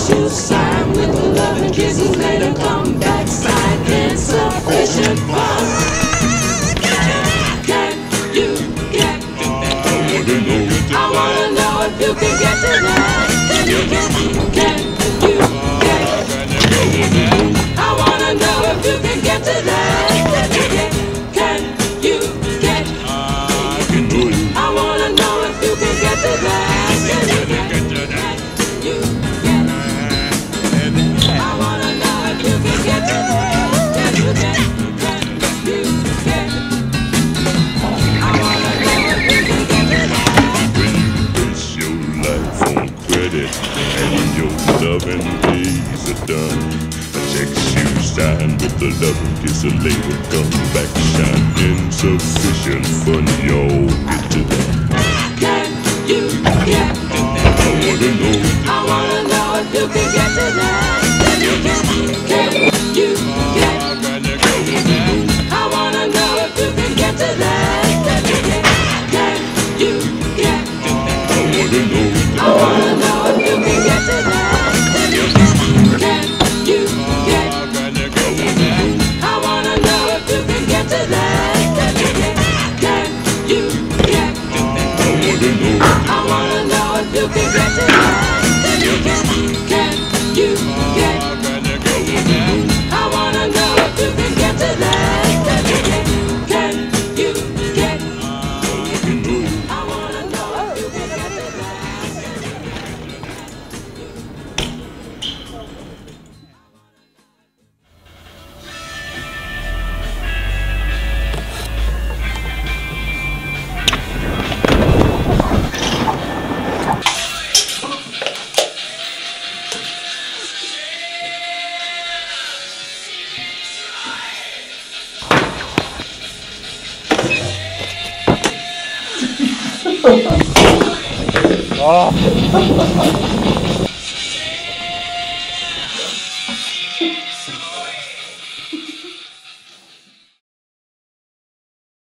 you sign with the love and kisses later come back sign insufficient funds. Can you get? I wanna know if you can get to that. Can you get? I wanna know if you can get to that. Can you get? I wanna know if you can get to that. Can you get? I wanna know if you can get to that. Can you get? I wanna know if you can get to that. When you base your life on credit and your loving days are done, a check you sign with the love and kiss a later come back shine insufficient fun, yo, get to that. Can you get? I wanna know if you can get to that. Can you get? I wanna know if you can get to that. Can you get? I wanna know if you can get to that. Can you get? I wanna know if you can get to that. Can you get? I wanna know if you can get to that. Can you get? I wanna know if you can get to that. Can you get? I wanna know if you can get to that.